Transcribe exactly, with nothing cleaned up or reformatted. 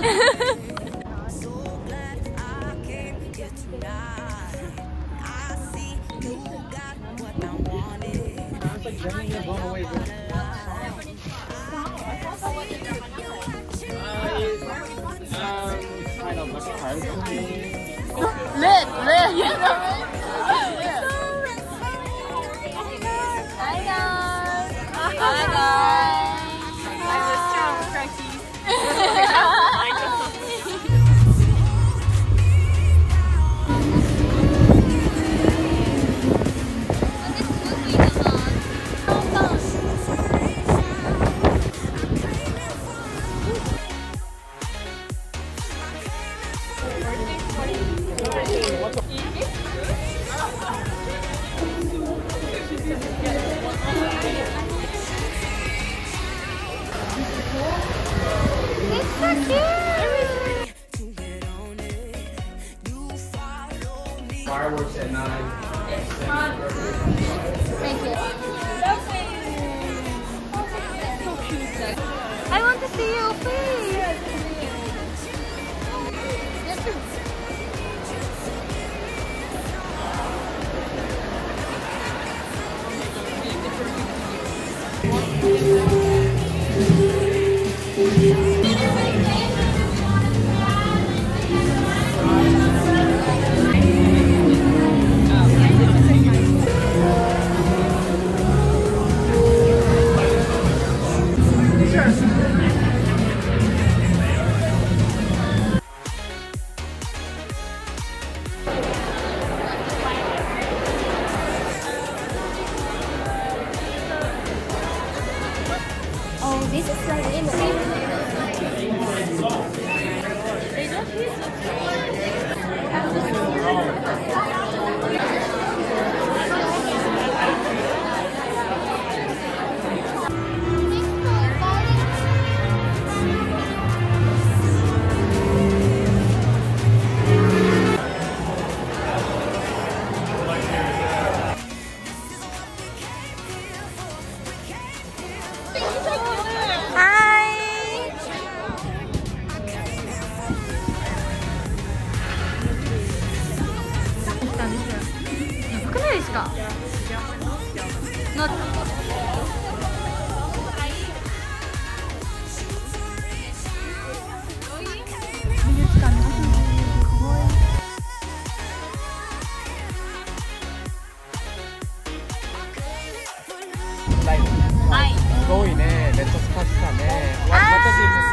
Red, red, you know red? Hi guys. Hi guys. I just turned cranky. Fireworks at nine. Thank you. I want to see your face. Oh, this is like in the they don't use it. Not Like, すごいね、レッドスカッシュだね。私